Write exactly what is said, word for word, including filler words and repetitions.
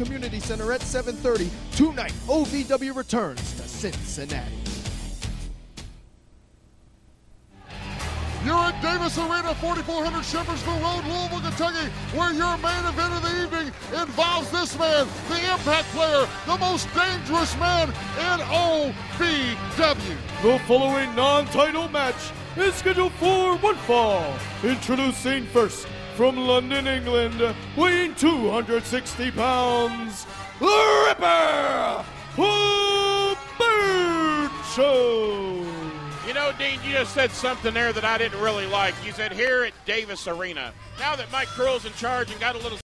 Community Center at seven thirty. Tonight, O V W returns to Cincinnati. You're at Davis Arena, forty-four hundred Shepherdsville Road, Louisville, Kentucky, where your main event of the evening involves this man, the impact player, the most dangerous man in O V W. The following non-title match is scheduled for one fall. Introducing first, from London, England, weighing two hundred sixty pounds, the Ripper, Burchill. You know, Dean, you just said something there that I didn't really like. You said here at Davis Arena. Now that Mike Curl's in charge and got a little